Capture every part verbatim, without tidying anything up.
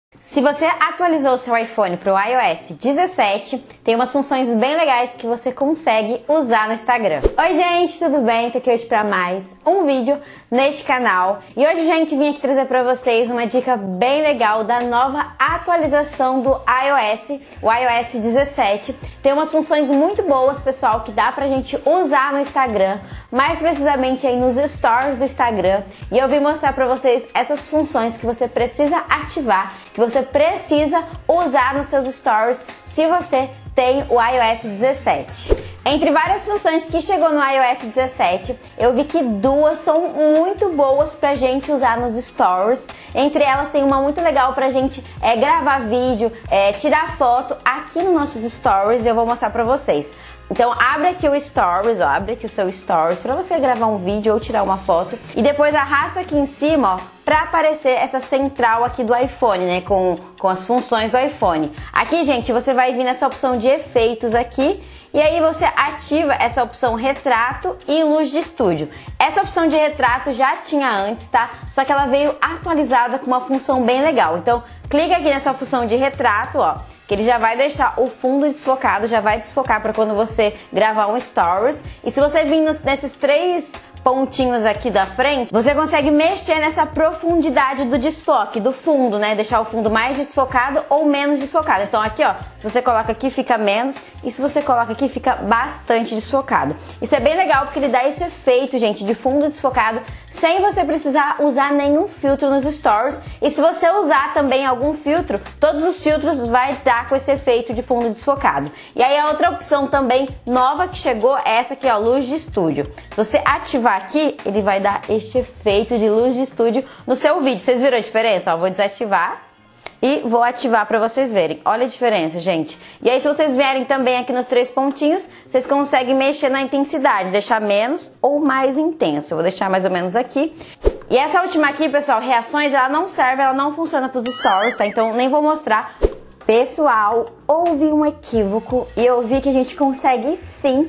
Se você atualizou o seu iPhone para o i O S dezessete, tem umas funções bem legais que você consegue usar no Instagram. Oi gente, tudo bem? Tô aqui hoje para mais um vídeo neste canal. E hoje, gente, vim aqui trazer para vocês uma dica bem legal da nova atualização do iOS, o i O S dezessete. Tem umas funções muito boas, pessoal, que dá pra gente usar no Instagram, mais precisamente aí nos stories do Instagram. E eu vim mostrar pra vocês essas funções que você precisa ativar, que você precisa usar nos seus stories se você tem o i O S dezessete. Entre várias funções que chegou no i O S dezessete, eu vi que duas são muito boas pra gente usar nos stories. Entre elas tem uma muito legal pra gente é, gravar vídeo, é, tirar foto aqui nos nossos stories, e eu vou mostrar pra vocês. Então abre aqui o Stories, ó, abre aqui o seu Stories para você gravar um vídeo ou tirar uma foto. E depois arrasta aqui em cima, ó, para aparecer essa central aqui do iPhone, né, com, com as funções do iPhone. Aqui, gente, você vai vir nessa opção de efeitos aqui. E aí você ativa essa opção retrato e luz de estúdio. Essa opção de retrato já tinha antes, tá? Só que ela veio atualizada com uma função bem legal. Então clica aqui nessa função de retrato, ó, que ele já vai deixar o fundo desfocado, já vai desfocar para quando você gravar um stories. E se você vir nos, nesses três pontinhos aqui da frente, você consegue mexer nessa profundidade do desfoque, do fundo, né? Deixar o fundo mais desfocado ou menos desfocado. Então aqui, ó, se você coloca aqui fica menos, e se você coloca aqui fica bastante desfocado. Isso é bem legal porque ele dá esse efeito, gente, de fundo desfocado, sem você precisar usar nenhum filtro nos stories. E se você usar também algum filtro, todos os filtros vai dar com esse efeito de fundo desfocado. E aí a outra opção também nova que chegou é essa aqui, ó, luz de estúdio. Se você ativar aqui, ele vai dar este efeito de luz de estúdio no seu vídeo. Vocês viram a diferença? Ó, vou desativar e vou ativar para vocês verem. Olha a diferença, gente. E aí, se vocês vierem também aqui nos três pontinhos, vocês conseguem mexer na intensidade, deixar menos ou mais intenso. Eu vou deixar mais ou menos aqui. E essa última aqui, pessoal, reações, ela não serve, ela não funciona para os stories, tá? Então nem vou mostrar. Pessoal, houve um equívoco e eu vi que a gente consegue sim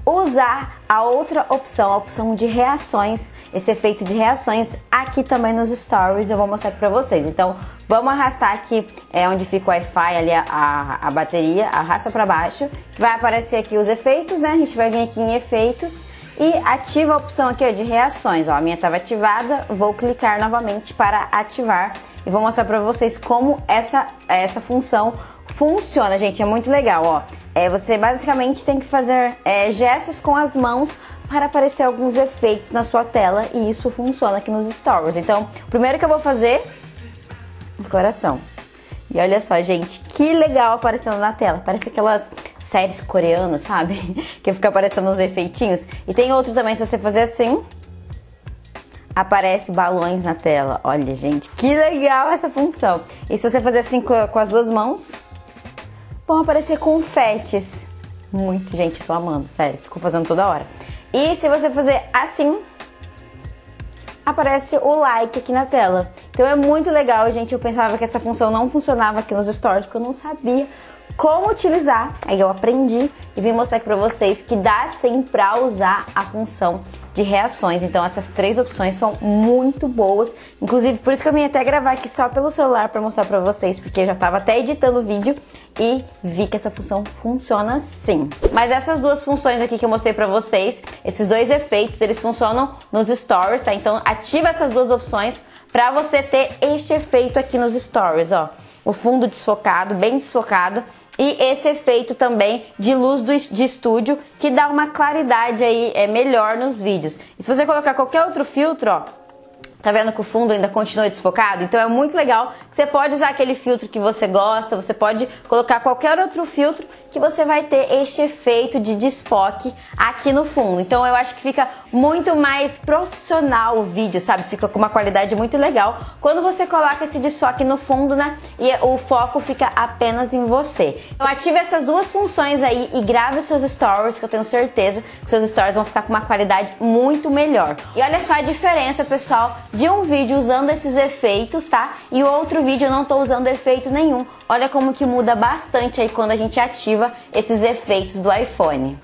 usar a outra opção, a opção de reações, esse efeito de reações aqui também nos stories. Eu vou mostrar aqui pra vocês. Então vamos arrastar aqui é, onde fica o Wi-Fi, ali a, a, a bateria, arrasta pra baixo, que vai aparecer aqui os efeitos, né? A gente vai vir aqui em efeitos e ativa a opção aqui, ó, de reações. Ó, a minha estava ativada, vou clicar novamente para ativar e vou mostrar pra vocês como essa, essa função funciona, gente. É muito legal, ó. É, você basicamente tem que fazer é, gestos com as mãos para aparecer alguns efeitos na sua tela, e isso funciona aqui nos stories. Então, o primeiro que eu vou fazer, coração. E olha só, gente, que legal aparecendo na tela. Parece aquelas séries coreanas, sabe? Que fica aparecendo uns efeitinhos. E tem outro também, se você fazer assim, aparece balões na tela. Olha, gente, que legal essa função. E se você fazer assim com, com as duas mãos, vão aparecer confetes. Muito, gente, tô amando, sério, fico fazendo toda hora. E se você fazer assim, aparece o like aqui na tela. Então é muito legal, gente. Eu pensava que essa função não funcionava aqui nos stories, porque eu não sabia como utilizar. Aí eu aprendi e vim mostrar aqui pra vocês que dá sim pra usar a função de reações. Então essas três opções são muito boas. Inclusive por isso que eu vim até gravar aqui só pelo celular pra mostrar pra vocês, porque eu já tava até editando o vídeo e vi que essa função funciona sim. Mas essas duas funções aqui que eu mostrei pra vocês, esses dois efeitos, eles funcionam nos stories, tá? Então ativa essas duas opções pra você ter este efeito aqui nos stories, ó. O fundo desfocado, bem desfocado, e esse efeito também de luz do, de estúdio, que dá uma claridade aí é, melhor nos vídeos. E se você colocar qualquer outro filtro, ó, tá vendo que o fundo ainda continua desfocado? Então é muito legal que você pode usar aquele filtro que você gosta, você pode colocar qualquer outro filtro que você vai ter este efeito de desfoque aqui no fundo. Então eu acho que fica muito mais profissional o vídeo, sabe? Fica com uma qualidade muito legal quando você coloca esse desfoque no fundo, né? E o foco fica apenas em você. Então ative essas duas funções aí e grave os seus stories, que eu tenho certeza que seus stories vão ficar com uma qualidade muito melhor. E olha só a diferença, pessoal, de um vídeo usando esses efeitos, tá? E o outro vídeo eu não tô usando efeito nenhum. Olha como que muda bastante aí quando a gente ativa esses efeitos do iPhone.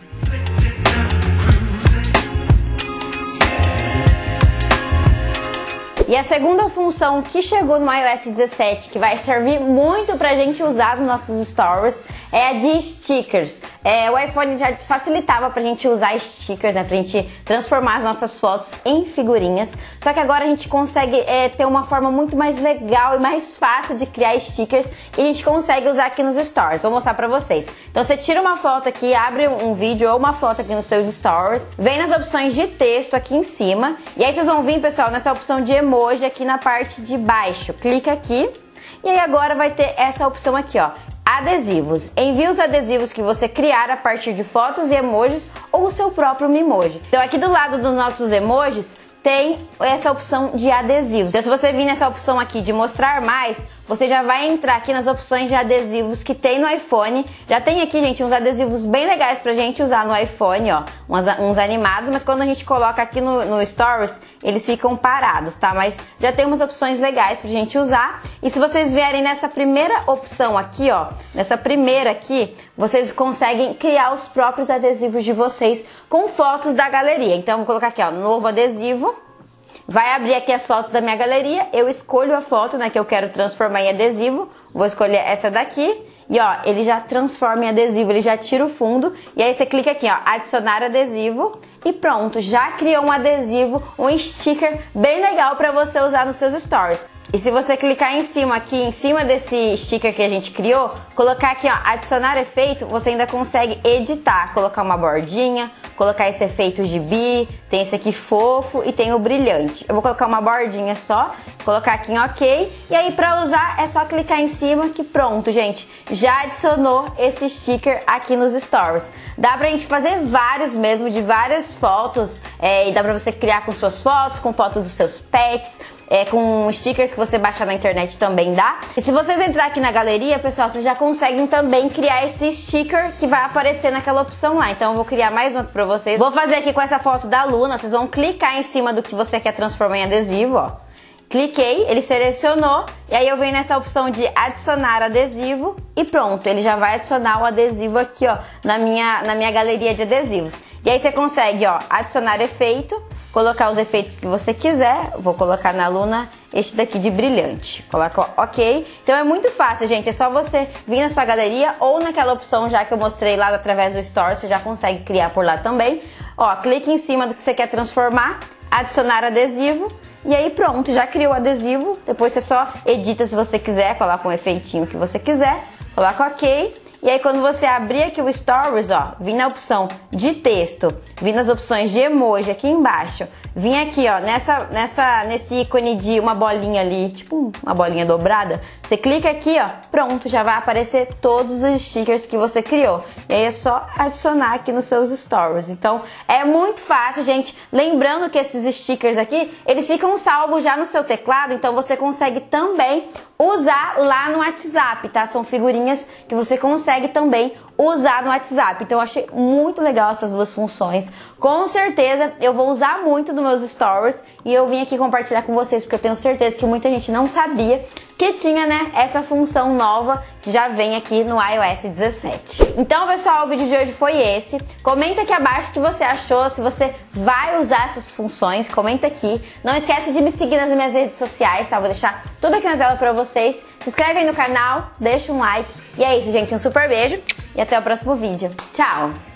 E a segunda função que chegou no iOS dezessete, que vai servir muito pra gente usar nos nossos stories, é a de stickers. É, o iPhone já facilitava pra gente usar stickers, né, pra gente transformar as nossas fotos em figurinhas. Só que agora a gente consegue é, ter uma forma muito mais legal e mais fácil de criar stickers e a gente consegue usar aqui nos stories. Vou mostrar pra vocês. Então você tira uma foto aqui, abre um vídeo ou uma foto aqui nos seus stories, vem nas opções de texto aqui em cima e aí vocês vão vir, pessoal, nessa opção de emoji aqui na parte de baixo. Clica aqui e aí agora vai ter essa opção aqui, ó. Adesivos. Envie os adesivos que você criar a partir de fotos e emojis ou o seu próprio Memoji. Então aqui do lado dos nossos emojis tem essa opção de adesivos. Então se você vir nessa opção aqui de mostrar mais, você já vai entrar aqui nas opções de adesivos que tem no iPhone. Já tem aqui, gente, uns adesivos bem legais pra gente usar no iPhone, ó. Uns, uns animados, mas quando a gente coloca aqui no, no Stories, eles ficam parados, tá? Mas já tem umas opções legais pra gente usar. E se vocês vierem nessa primeira opção aqui, ó, nessa primeira aqui, vocês conseguem criar os próprios adesivos de vocês com fotos da galeria. Então, vou colocar aqui, ó, novo adesivo. Vai abrir aqui as fotos da minha galeria, eu escolho a foto, né, que eu quero transformar em adesivo, vou escolher essa daqui e ó, ele já transforma em adesivo, ele já tira o fundo e aí você clica aqui, ó, adicionar adesivo e pronto, já criou um adesivo, um sticker bem legal para você usar nos seus stories. E se você clicar em cima aqui, em cima desse sticker que a gente criou, colocar aqui, ó, adicionar efeito, você ainda consegue editar, colocar uma bordinha, colocar esse efeito gibi, tem esse aqui fofo e tem o brilhante. Eu vou colocar uma bordinha só, colocar aqui em ok, e aí pra usar é só clicar em cima que pronto, gente, já adicionou esse sticker aqui nos stories. Dá pra gente fazer vários mesmo, de várias fotos, é, e dá pra você criar com suas fotos, com fotos dos seus pets, É, com stickers que você baixar na internet também dá. E se vocês entrar aqui na galeria, pessoal, vocês já conseguem também criar esse sticker que vai aparecer naquela opção lá. Então eu vou criar mais um pra vocês. Vou fazer aqui com essa foto da Luna. Vocês vão clicar em cima do que você quer transformar em adesivo, ó. Cliquei, ele selecionou e aí eu venho nessa opção de adicionar adesivo e pronto, ele já vai adicionar o adesivo aqui, ó, na minha, na minha galeria de adesivos. E aí você consegue, ó, adicionar efeito, colocar os efeitos que você quiser. Vou colocar na Luna este daqui de brilhante. Coloca ok. Então é muito fácil, gente. É só você vir na sua galeria ou naquela opção já que eu mostrei lá através do Store. Você já consegue criar por lá também. Ó, clique em cima do que você quer transformar, adicionar adesivo. E aí pronto, já criou o adesivo. Depois você só edita se você quiser, coloca um efeitinho que você quiser. Coloca ok. E aí quando você abrir aqui o Stories, ó, vim na opção de texto, vim nas opções de emoji aqui embaixo, vim aqui, ó, nessa, nessa, nesse ícone de uma bolinha ali, tipo uma bolinha dobrada, você clica aqui, ó, pronto, já vai aparecer todos os stickers que você criou. E aí é só adicionar aqui nos seus Stories. Então é muito fácil, gente. Lembrando que esses stickers aqui, eles ficam salvos já no seu teclado, então você consegue também usar lá no WhatsApp, tá? São figurinhas que você consegue também usar no WhatsApp. Então eu achei muito legal essas duas funções. Com certeza eu vou usar muito nos meus stories e eu vim aqui compartilhar com vocês porque eu tenho certeza que muita gente não sabia que tinha, né, essa função nova que já vem aqui no iOS dezessete. Então, pessoal, o vídeo de hoje foi esse. Comenta aqui abaixo o que você achou, se você vai usar essas funções, comenta aqui. Não esquece de me seguir nas minhas redes sociais, tá? Vou deixar tudo aqui na tela pra vocês. Se inscreve aí no canal, deixa um like. E é isso, gente. Um super beijo e até o próximo vídeo. Tchau!